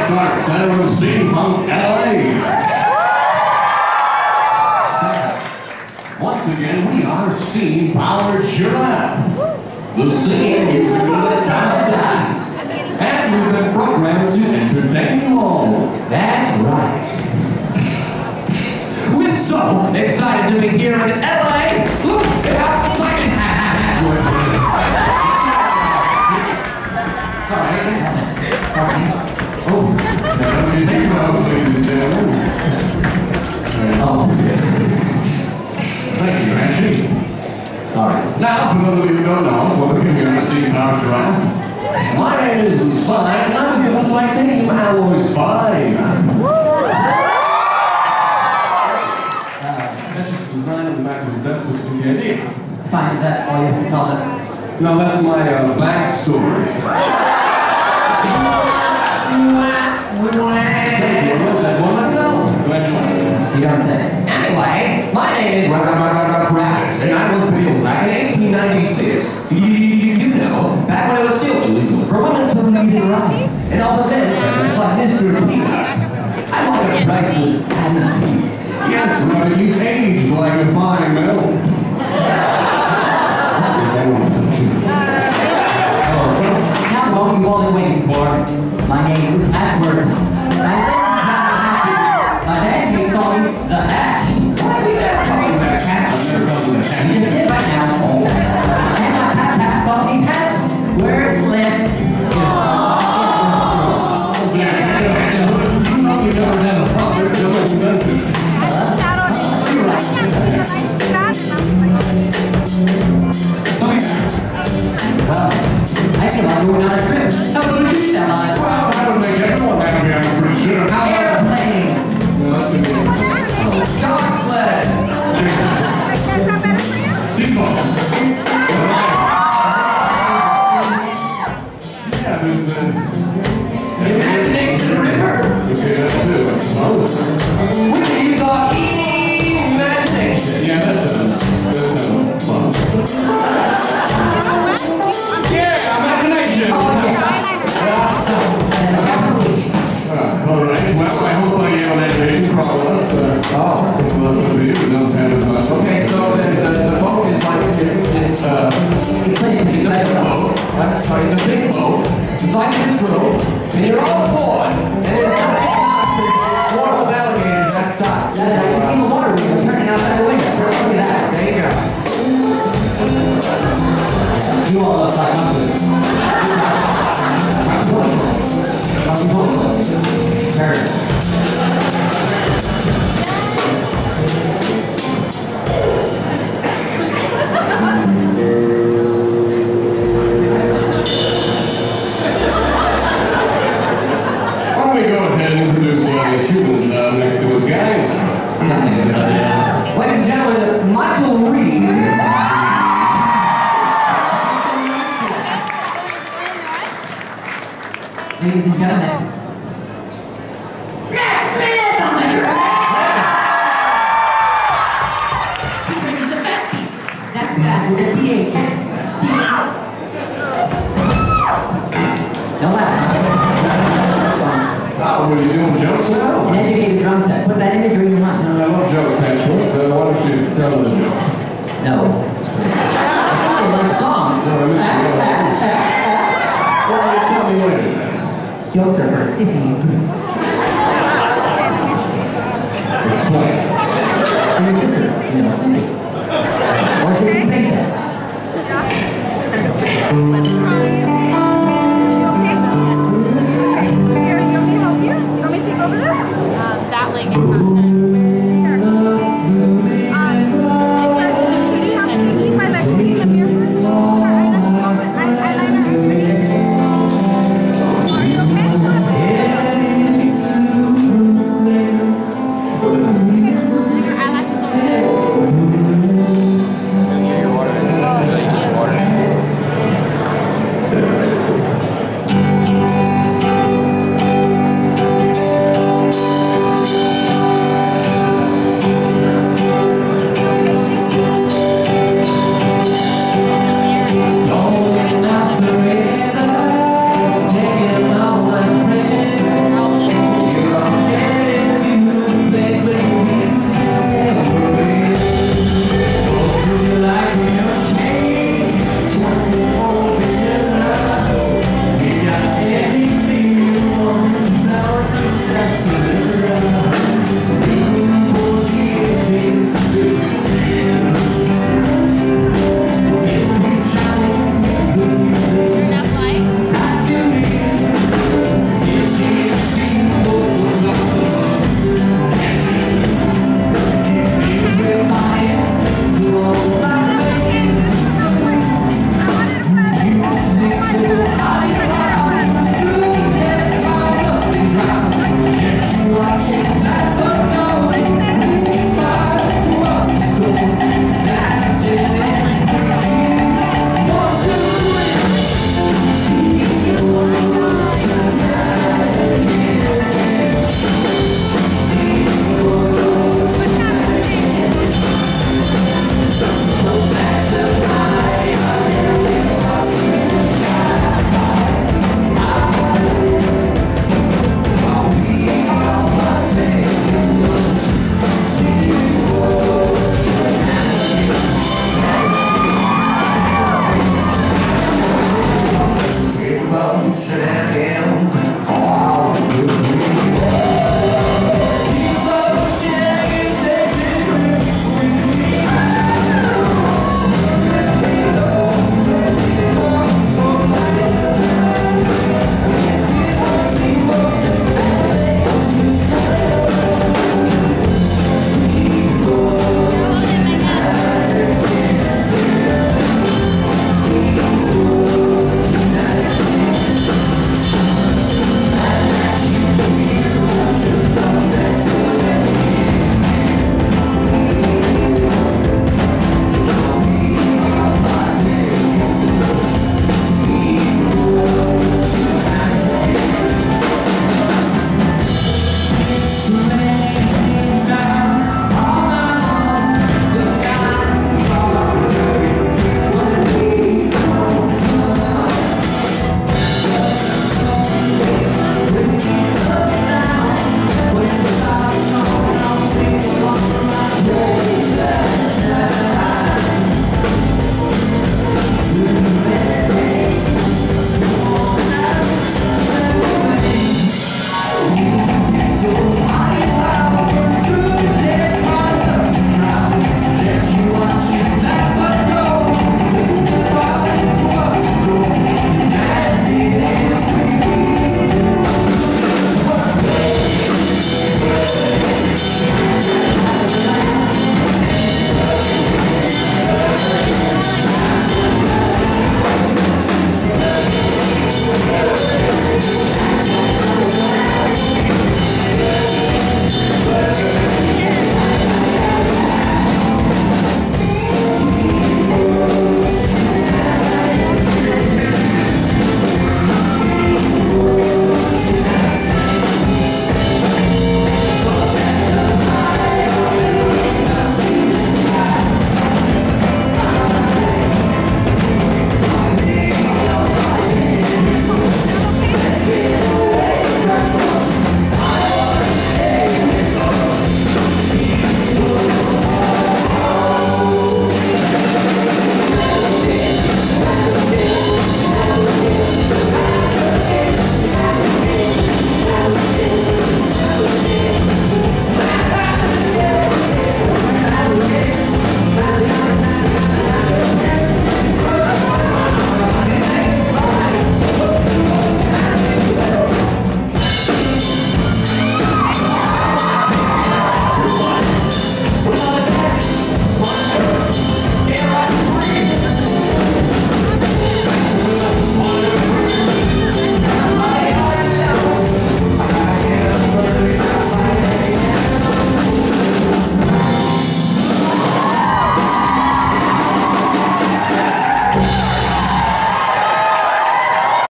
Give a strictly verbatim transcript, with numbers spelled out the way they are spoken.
Performance Arts Center of Steampunk L A. Once again, we are Steam Powered Giraffe. The singing is for the time of times. And we've been programmed to entertain you all. That's right. We're so excited to be here in L A. Look at how exciting that's what it is. Alright. Alright. Oh. Now, you think about us, ladies and gentlemen. Oh. Thank you, Angie. Alright. Now, for those of you who don't know us, welcome here to Steam Powered Giraffe. My name is the Spine, and I'm here with my team, Alloy Spine. Design on the back of his desk with some candy. Fine, is that all you have to call it? No, that's my uh, backstory. I wrote that one myself. You don't say. Anyway, my name is Rabbits, and I was built back in eighteen ninety-six. You, you know, back when it was still illegal for women to leave their rights, and all the men just like Mister Peanuts. I like a priceless amnesty. Yes, brother, you aged like a fine milk. Now what you all been waiting for? My name is Ashford. My dad may call me the Hatch. Why do you never call me the Hatch? You just did right now. And my papa called me Hatch. Worthless. You never had a father, just like you mentioned. Well, I feel like going on a trip. How would you do that, Alex? Well, that would make everyone happy, I'm pretty sure. How airplane? No, that's a good one. Dog sled. Seatbelt. Yeah, there's the... Imagination River. Okay, that's two. That's one. We can use our imagination. Yeah, that sounds... That sounds fun. Yeah, imagination! Oh, yeah. Uh, all right, well, I hope I get on imagination process. Uh, Oh. well, some of you who don't have as much. Okay, so the, the, the boat is like, it's, it's, uh, It's like it's a big boat. Right? So it's a big boat. It's like this room, and you're all aboard, and there's a swarm of alligators outside. I can see the water wheel turning outside the window. Look at that. There you go. You all look like monkeys. Turn. Why don't we go ahead and introduce the audience humans uh, next to us, guys? Ladies and gentlemen, Michael Reed. Ladies and gentlemen. Matt Smith on the That's that with a P H. Don't laugh. Oh, were you doing jokes now? An educated drum set. Put that imagery in your mind. I love jokes, actually. Uh, why don't you tell them the joke? No. I think they like songs. No, I missed it. Well, you tell me later, then. Jokes are for sissies. Explain. And your sister, you know, sissy. Or sissy face it. That leg is not good.